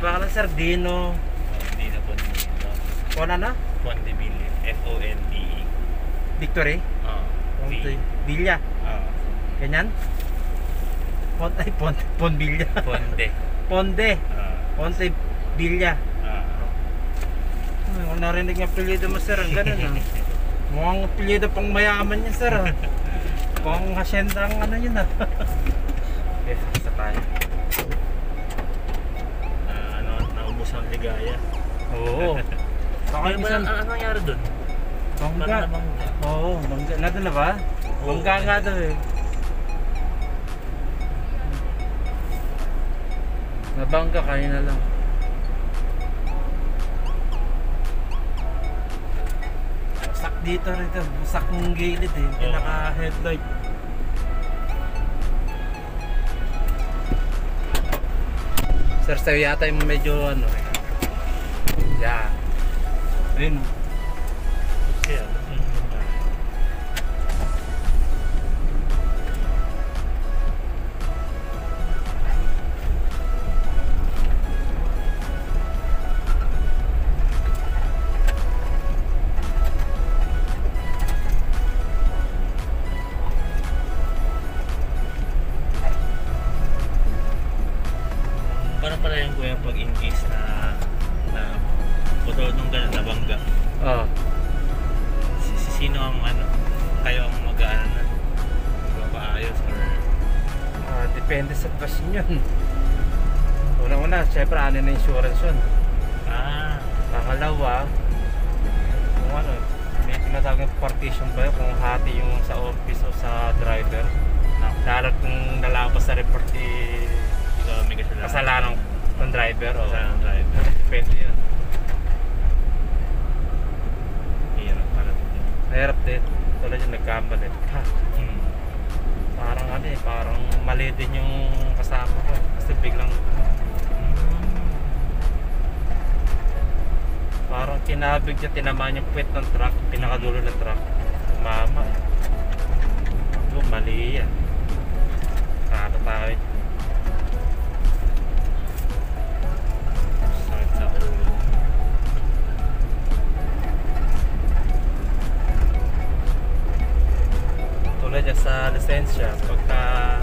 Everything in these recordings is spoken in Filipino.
pangalan sir? Dino. Dino Pondibilio. Pon ano? Pondibilio. F-O-N-D-E. Victory? V. Villa. Ganyan? Pon Villa. Ponde. Ponde. Ponte Villa. Kung narinig ng apelyido mo sir, ang ganun ah. Mukhang apelyido pang mayaman yun sir ah. Pang hasyenda ang ano yun ah. Okay, isa tayo. Naubos ang ligaya. Oo. Baka Ano ba, ano nangyari dun? Bangga. Bangga. Oo, bangga. Nandun na ba? Bangga nga daw eh. Nabangga kanina lang. Busak dito rito. Busak ng gilid eh. Pinaka-headlight. Sir, sa'yo yata yung medyo ano eh. Yan. Ayun. Kaya, paano pala yung kuya pag in case na putol nung gano'n nabangga? Oo. Sino ang ano? Kayo ang mag-ano na? Magpapaayos or? Depende sa basyon yun. Una-una, syempre ano na insurance yun. Pangalawa, kung ano, may tinatawag ng partition ba yun, kung hati yung sa office o sa driver. Lalo kung nalapas sa report Ikaw may kasalanan ng driver o kasalanan ng driver. depende yun. Hirap pala. Mahirap din. Tulad yung nagkamali. Parang ano eh, parang mali din yung kasama ko. Kasi biglang parang kinabig niya, tinamaan yung puwet ng truck, pinakadulo ng truck. Mama. Mali yan. Tayo. Sakit sa ulo. Tulad yan sa lisensya, pagka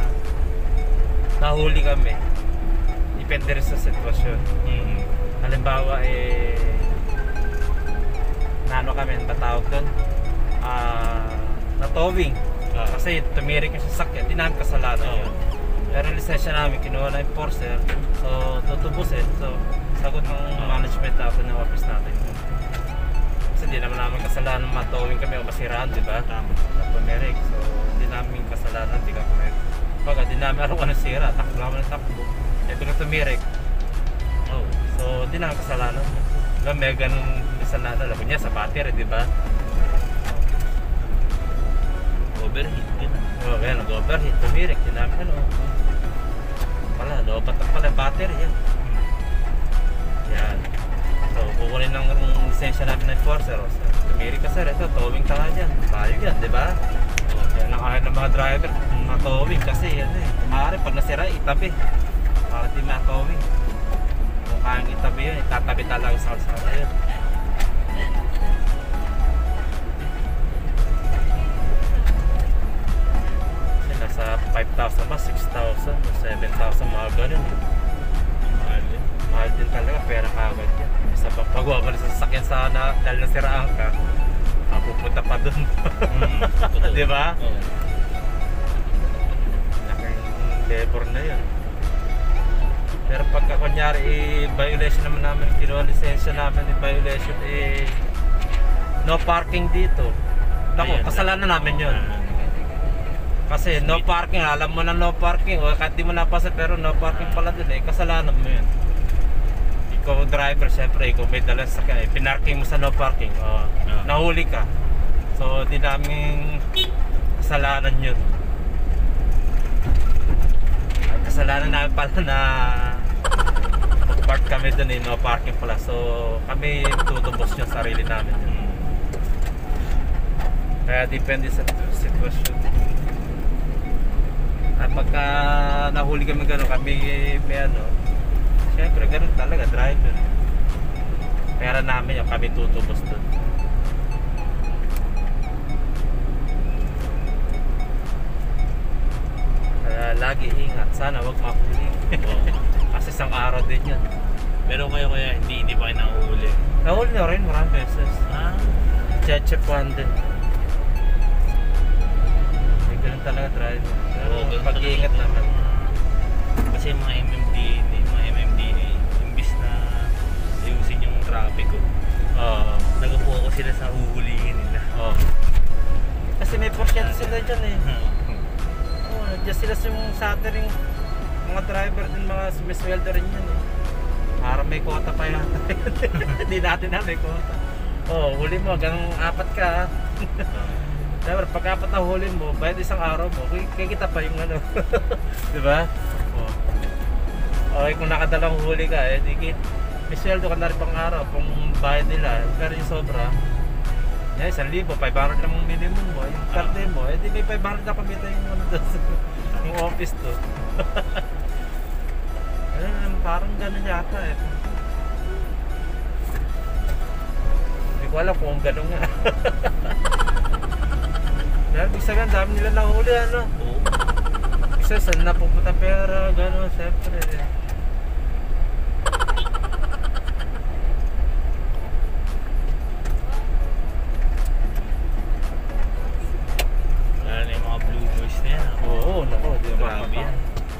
nahuli kami, depende rin sa sitwasyon. Halimbawa naano kami, patawag doon, na-towing. Kasi tumirik yung sasakyan, di namin kasalanan yun. Pero lisensya namin, kinuha na enforcer, so tutubusin. So sagot ng management natin ng office natin. Kasi di naman namin kasalanan matowing kami o masiraan, di ba? Tama. Na tumirik, so di namin kasalanan, di ka correct. Pagka di namin alam kung ano sira, takbo naman ng takbo. Biglang tumirik. So di namin kasalanan. Diba, may ganun isa na alam niya sa battery, di ba? Overheat din. Kaya nag-overheat, tumirik, di namin ano. Lobat na pala yung battery yan. Yan. So kukunin ng lisensya namin ng enforcer. So, tumirik ka sir, ito, towing ka nga dyan. Tayo yan, di ba? Yan ang ayaw ng mga driver, matowing kasi yan eh. Maaari pag nasira, itabi. Para di matowing. Kung kayang itabi yun, itatabi talaga sa kalsada yun. Nasa 5,000 ba, 6,000, 7,000, mga ganun. Mahal din talaga, pera kagad yan. Isa pang pagawa mo sa sasakyan sana dahil nasiraan ka, pupunta pa dun. Di ba? Laking labor na yun. Pero pagka kunyari violation naman namin, kinuha lisensya namin, violation no parking dito. Naku, kasalanan namin yun. Kasi no parking, alam mo na no parking, o kahit di mo napasa pero no parking pala dun kasalanan mo yun. Ikaw driver, syempre ikaw may dala sa sakyan, pinarking mo sa no parking, nahuli ka. So di namin kasalanan yun. Kasalanan namin pala na mag-park kami dun no parking pala. So kami tutubos yung sarili namin yun. Kaya depende sa sitwasyon. At pagka nahuli kami gano'n, kami may ano, Siyempre, ganun talaga, driver. Pera namin yung kami tutubos doon. Kaya lagi ingat, sana wag mahuli. Oo. Kasi isang araw din yun. Pero kayo kaya hindi pa kayo nahuhuli. Nahuli na rin maraming beses. Ah, Cheche one din. May ganun talaga driver. Pero oo, ganun pag-iingat talaga. naman. Kasi yung mga MMDA, imbis na ayusin yung traffic ko, Oo. nag-focus sila sa uhulihin nila. Oo. Kasi may porsyento sila dyan eh. Hmm. Oo, nandiyan sila sa yung satering mga driver din, mga sumisweldo rin yan eh. Para may quota pa yan. Hindi natin na may quota. Oo, huli mo, ganun 4 ka ha. Siyempre, pag 4 na huli mo, bayad isang araw mo, kikita pa yung ano. Di ba? Oo. Okay, kung nakadalang huli ka, eh, may sweldo ka na rin pang araw, kung bayad nila, pero yung sobra, yan, 1,000, 500 lang ang minimum mo, yung per day mo, eh di may 500 na kumita yung ano doon yung office to. Ayun, parang ganun yata eh. Hindi ko alam kung ganun nga. Dahil ibig sabihin, dami nila nahuli ano. Oo. Isa, saan na pupunta pera, gano'n, siyempre. Lalo na yung mga blue boys na yan. Oo, nako, di ba? Grabe yan.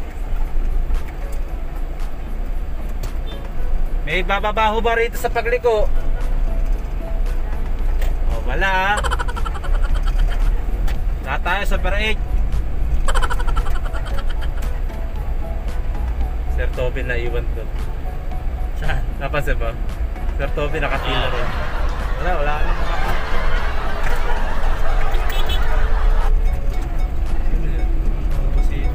May bababaho ba rito sa pagliko? Oh, wala ah. Lahat tayo, Super 8. Sir Toby na iwan doon. Saan? Napansin ba? Sir Toby nakatila rin. Wala ka nang makakita. Ano yun? Ano ba si...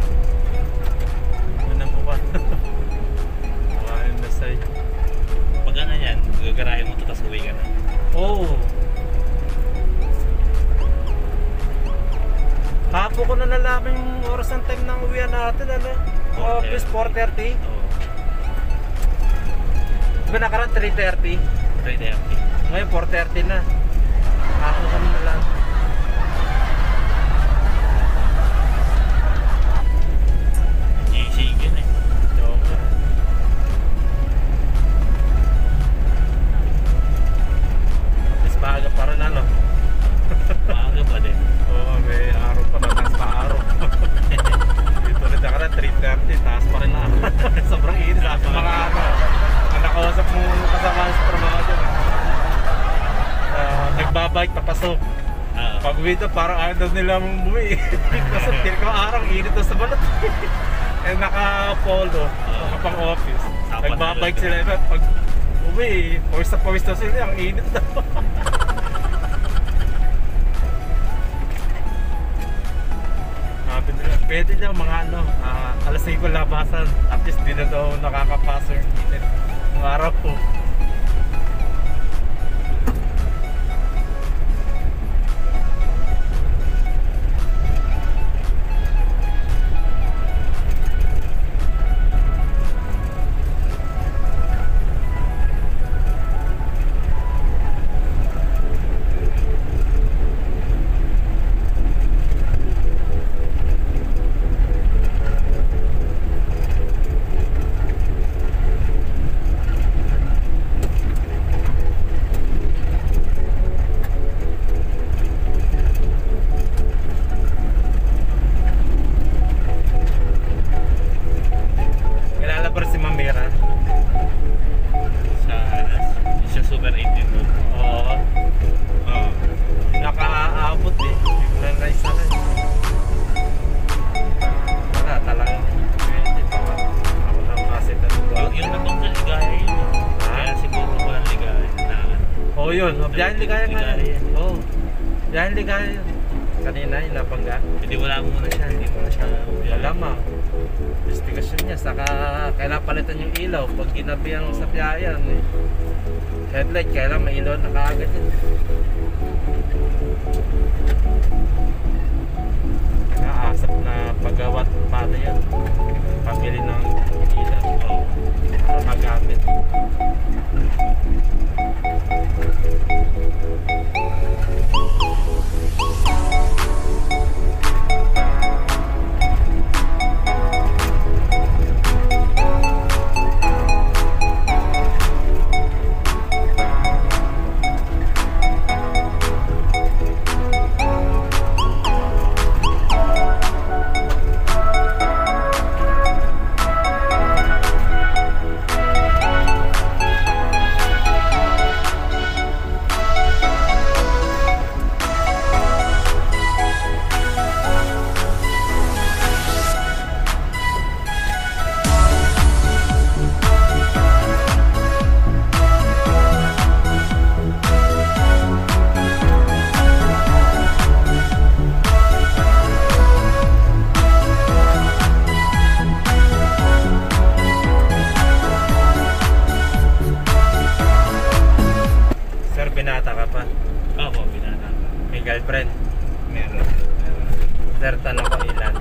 Ano mo ba? Makain na sa'yo. Pag ano yan, gagarahin mo ito tapos uwi ka na. Oo. Kapo ko na nalaman yung oras ng time ng uwian natin, ano? Office 4:30. Oo. Diba nakaraan 3:30? 3:30. Ngayon 4:30 na. Kapo ko na nalaman. Easy yun eh. Oo. Office maaga pa rin, ano? Maaga pa din. Oo, may araw pa, mataas pa araw. Dito rin nakaraan 3:30, taas pa rin na. Sobrang init. Sabi ng mga ano, ang nakausap mong kasama sa trabaho dyan. Nagbabike papasok. Pag uwi doon, parang ayaw daw nila umuwi. Kasi feel ko araw, init doon sa balot. Eh naka-polo, nakapang office. Nagbabike sila. Pag uwi, pawis na pawis daw sila, ang init daw. Sabi nila, pwede daw mga ano, alas 5 labasan. At least di na daw nakakapasa yung init. Ang araw po. Oo yun, Biyahin Ligaya nga yan. Oo, Biyahin Ligaya yun. Kanina yung napangga. Hindi wala muna siya, hindi muna siya. Malamang. Investigasyon niya, saka kailangan palitan yung ilaw. Pag ginabi ang sa biyayan, eh. Headlight, kailangan may ilaw na kaagad yun. Naasap na pagawat paano yan. Pamili ng ilaw. Oo. Meron. Sir, tanong ko ilan?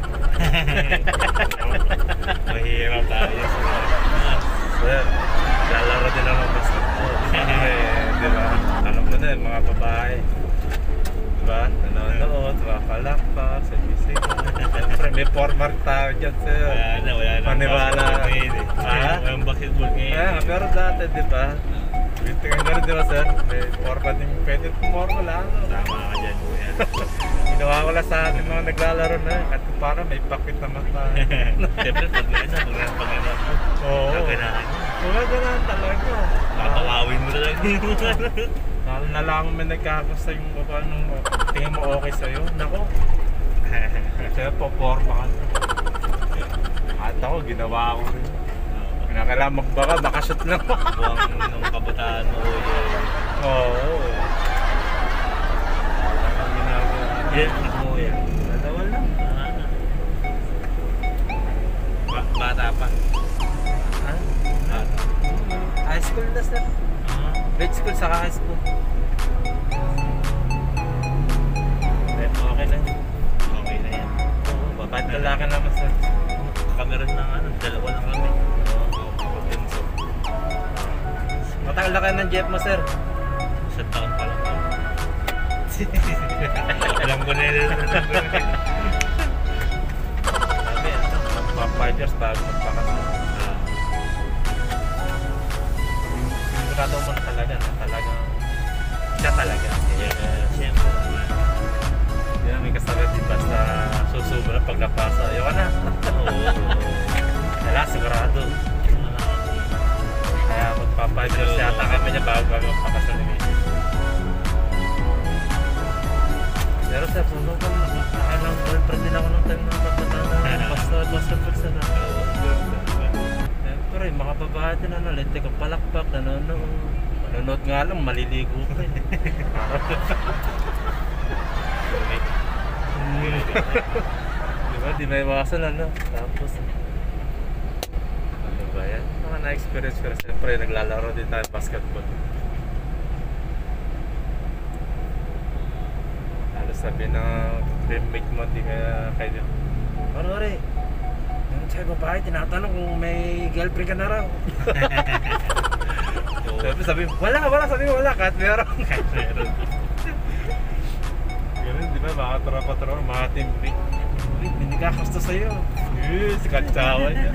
Mahirap tayo sa Sir, lalaro din ako ng basketball. Di ba? Alam mo na yung mga babae. Di ba? Nanonood, mapalakpak, sa bisig. Siyempre, may format tayo dyan, sir. wala na. Paniwala. Ha? Walang basketball ngayon. Pero dati, di ba? Tingnan gano'n, di ba, sir? May format yung pwede forma lang. Tama ka dyan, kuya. Ginawa ko lang sa atin mga naglalaro na. At para may pakit naman tayo. Siyempre, pag gano'n. Oo. Gaganahan. Mga ganun talaga. Papakawin mo talaga yung Lalo na lang may nagkakagusto yung baba nung tingin mo okay sa'yo. Nako, kaya po-forma ka. At ako, ginawa ko rin. Kailangan magbaka, makashoot lang. Buwang nung kabataan mo, kuya. Oo. Ang ginagawa. Yan, mo yan. Nadawal lang. Bata pa. Ha? Bata. High school na, sir. Grade school saka high school. Okay na yun. Okay na yan. Oo, babae lalaki naman, sir. Kami rin ng dalawa lang kami. Matagal na kayo ng jeep mo, sir. Sa taon pa lang. Alam ko na yun. Sabi, magpa 5 years bago magpakasal. Sigurado mo na talaga, siya talaga. Siyempre. Hindi na may kasama, di basta susubra pag napasa. Ayoko na. Wala, sigurado. Kaya magpa 5 years yata kami niya bago magpakasal ni Mrs. Pero sir, sunugan na. Nakalang girlfriend din ako nung time na kabataan. Basta pagsa na. Siyempre, mga babae din lente ko palakpak, nanonood nga lang, maliligo pa eh. Diba, di may iwasan tapos ano ba yan? Mga na-experience ko rin. Siyempre, naglalaro din tayo basketball. Sabi ng teammate mo, di kaya kayo din. Ano rin? Yung sa'yo babae, tinatanong kung may girlfriend ka na raw. Sabi, wala, sabi mo wala, kahit meron. Ganun, di ba, mga tropa-tropa, mga teammate. Uy, may nagkakasto sa'yo. Si katsawa niya.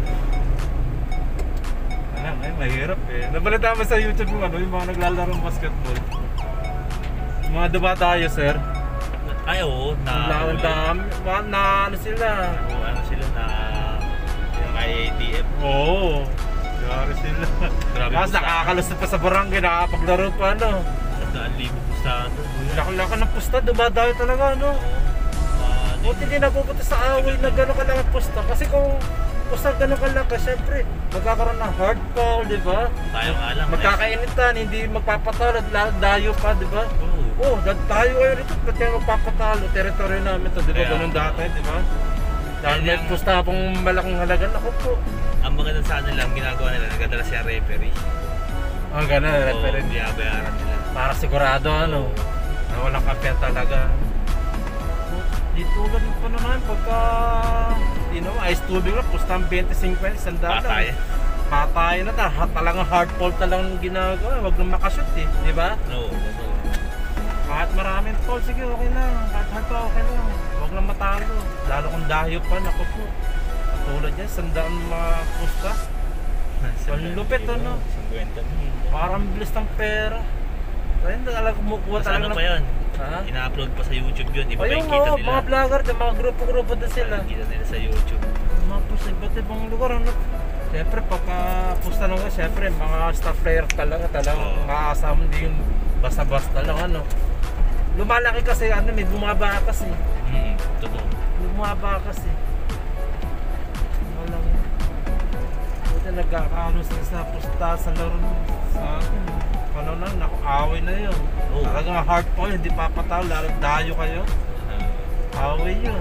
Alam, mahirap eh. Nabalita mo sa YouTube yung mga naglalarong basketball. Mga diba tayo, sir? Ay, oo. Ang dami. Na ano sila? Oo, ano sila na yung IATF. Oo. Gari sila. Grabe Tapos pusta. nakakalusta pa sa barangay, nakakapaglaro pa ano. 100,000 pustado. Laki-laki ng pusta, dumadayo talaga ano. Buti hindi napupunta sa away na gano'n kalaki pusta. Kasi kung pusta gano'n kalaki, syempre magkakaroon ng hard foul, di ba? Tayo nga lang. Magkakainitan, hindi magpapatalo, dayo pa, di ba? Oo. Oh, tayo kayo rito, ba't kayo magpapatalo? Teritoryo namin to, di ba? Kaya, Ganun dati, di ba? Dahil may Kaya- pusta pong malaking halaga, ako po. Ang maganda sa kanila, ang ginagawa nila, nagdadala siya referee. Ang gano'n, Oo, referee. binabayaran nila. Para sigurado, ano, na walang kapya talaga. Di tulad mo pa naman, pagka, ice tubig lang, pustang 20-50, sandala. Patay. Patay na talagang hard fault talagang ginagawa, wag nang makashoot eh, di ba? Oo. Kahit maraming fault, sige okay lang, kahit hard pa okay lang, wag lang matalo. Lalo kung dayo pa, naku po. Katulad yan, sandaan mga pusta. Ang lupit, ano? 50,000. Parang bilis ng pera. Ayun, talaga kumukuha Mas talaga ano pa yun? Ha? Ina-upload pa sa YouTube yun. Iba pa Ayun yung kita nila. mga vlogger, mga grupo-grupo din sila. Kita nila sa YouTube. Mga pusta, iba't ibang lugar, ano? Siyempre, pagka pusta nung siyempre, mga star player talagang Oo. makakasama, hindi yung basta-basta lang, ano? Lumalaki kasi, may bumabakas eh. Totoo. May bumabakas eh. Walang, buti nagkakaano sa pusta sa laro sa akin. Ano na, away na yun. Oo. Talagang hard po, hindi papataw, lalo dayo kayo. Away yun.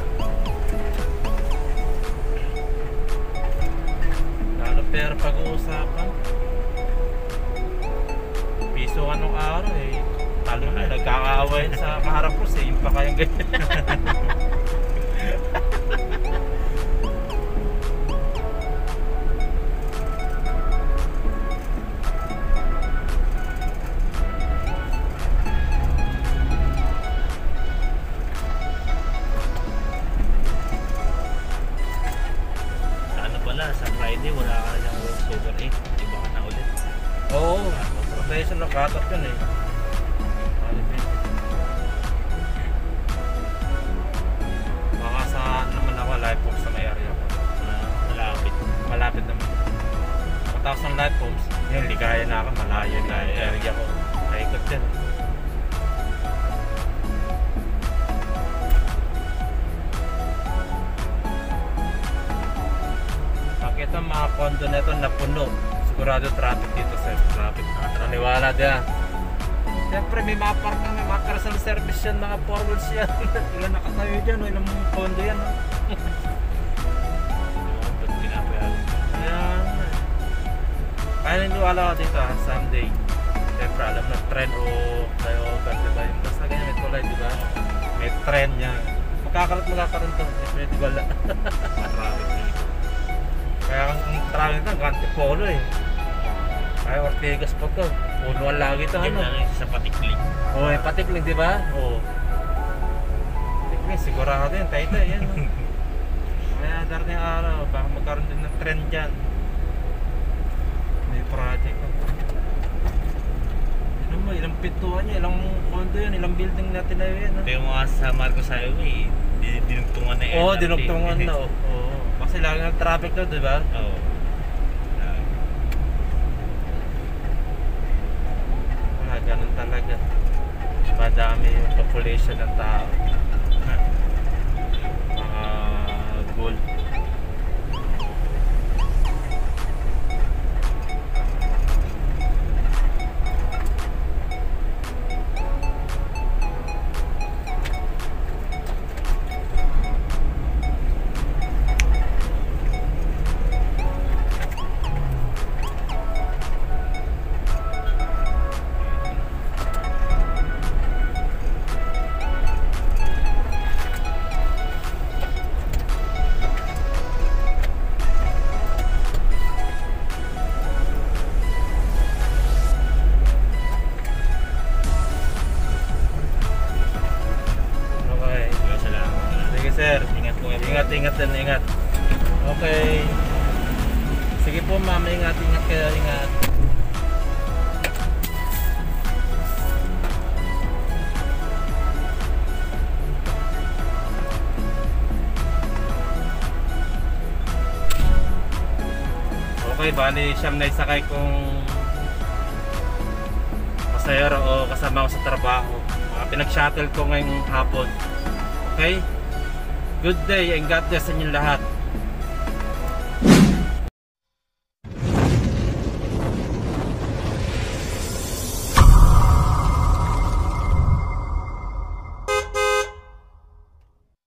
Lalo pera pag-uusapan. Piso ka nung araw eh. Alam mo, nagkakaaway sa kaharap ko, same pa kayong ganyan. Sa ano pala, sa Friday wala ka na yung Super 8. Iba ka na ulit. Oo, professional cut-off yun eh. Baka saan naman ako, live pumps sa may area ko. Malapit. Malapit naman. Matapos ng live pumps, yun, ligaya na ako, malayo na yung area ko. Naikot yan. Makita mga condo na ito na puno. Sigurado traffic dito, sir. Traffic. Naniwala din. Siyempre may mga park na may mga carousel service yan, mga four wheels yan. Ilan nakatayo dyan, o ilang condo yan. No? Ba't pinapayagan? Ayan. Kaya naniwala ko dito someday. Siyempre alam na trend o flyover, diba? Yung basta ganyan may tulay, diba? May trend niya. Magkakaroon to. Siyempre, wala. Traffic dito. Kaya ang traffic na, Gante Polo eh. Kaya Ortegas pa to. Punuan lagi to, Yun ano? lang yung sa Patikling. Oo, yung patikling, di ba? Oo. Patikling, sigurado yun. Tayo yan. No? Kaya darating araw, baka magkaroon din ng trend dyan. May project. Ano mo, ilang pintuan niya, ilang condo yun, ilang building natin na yun. Ito yung mga sa Marcos Highway, dinugtungan na Oo, LRT. dinugtungan na. Oo. Kasi lagi ng traffic to, di ba? Oo. Wala, ganun talaga. Madami yung population ng tao. Mga gold. Okay. Salamat. Sige sir. Ingat po. Ingat din, ingat. Okay. Sige po ma'am, ingat kayo, ingat. Okay, bali siyam na isakay kong pasahero o kasama ko sa trabaho. Mga pinag-shuttle ko ngayong hapon. Okay? Good day and God bless sa inyong lahat.